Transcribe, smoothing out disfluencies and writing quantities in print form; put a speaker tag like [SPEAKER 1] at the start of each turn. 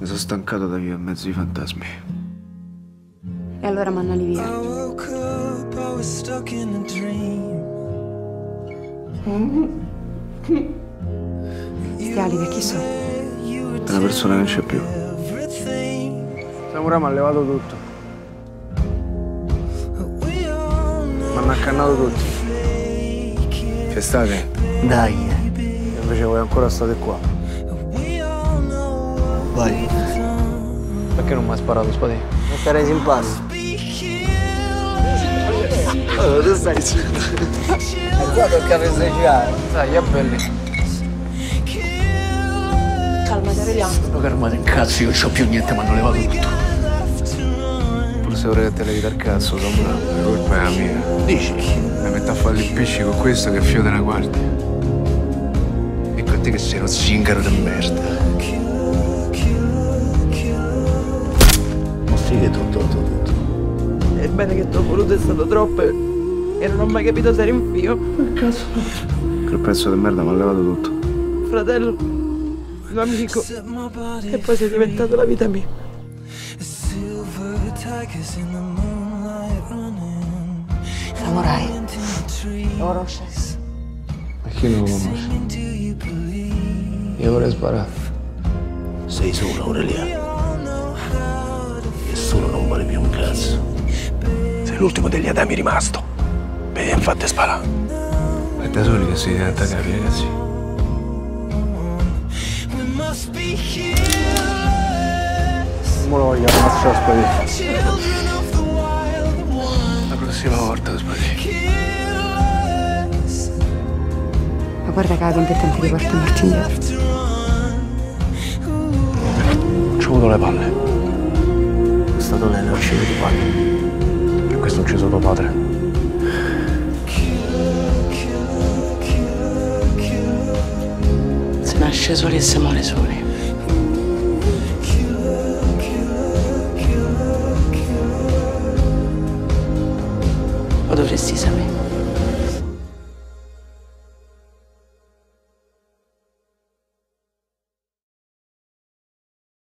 [SPEAKER 1] Mi sono stancato da vivere in mezzo ai fantasmi.
[SPEAKER 2] E allora mandali via. Sti ali per chi sono?
[SPEAKER 1] È una persona che non c'è più.
[SPEAKER 3] Suburra mi ha levato tutto. Mi hanno accannato tutti. Festate?
[SPEAKER 4] Dai.
[SPEAKER 3] Invece voi ancora state qua.
[SPEAKER 4] Vai.
[SPEAKER 3] Perché non mi hai sparato, Spati?
[SPEAKER 4] Non starei simpatico. Oh, tu stai zitto. Qua tocca festeggiare.
[SPEAKER 3] Dai, è belli.
[SPEAKER 2] Calmati, Aureliano.
[SPEAKER 4] Sono calmato in cazzo, io non c'ho più niente, mi hanno levato tutto.
[SPEAKER 1] Forse ora che te levi dal cazzo, Suburra. La colpa è la mia.
[SPEAKER 4] Dici?
[SPEAKER 1] Mi metto a fare il pesce con questo che fio della guardia. E con te che sei uno zingaro di merda.
[SPEAKER 4] Ma sì che tutto.
[SPEAKER 5] È bene che t'ho voluto, è stato troppo e non ho mai capito se eri un figlio.
[SPEAKER 4] Che cazzo?
[SPEAKER 1] Quel pezzo di merda mi ha levato tutto.
[SPEAKER 5] Fratello, un amico. E poi sei diventato la vita mia.
[SPEAKER 2] Samurai. Lo conosci?
[SPEAKER 3] E chi non lo conosce? Io vorrei sparare.
[SPEAKER 4] Sei solo, Aureliano. Nessuno non vale più un cazzo. Sei l'ultimo degli Adami rimasto. Beh, infatti spara.
[SPEAKER 1] È da soli che si diventa capi, ragazzi.
[SPEAKER 3] Non me lo voglio ammazzare, Spati.
[SPEAKER 1] La prossima volta, Spati.
[SPEAKER 2] Ma guarda che la tempesta ti riporta morti indietro.
[SPEAKER 4] Ci ho avuto le palle. È stato lei a uccidere tuo padre. Per questo ho ucciso tuo padre.
[SPEAKER 5] Si nasce soli e si muore soli. Lo dovresti sapere.